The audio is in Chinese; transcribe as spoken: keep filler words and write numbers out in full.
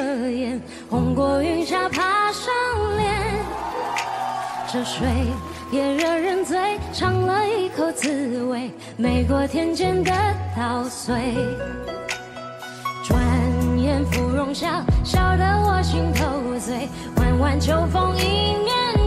热眼，红过云霞爬上脸。这水也惹人醉，尝了一口滋味，美过天间的稻穗。转眼芙蓉笑，笑得我心头醉，弯弯秋风迎面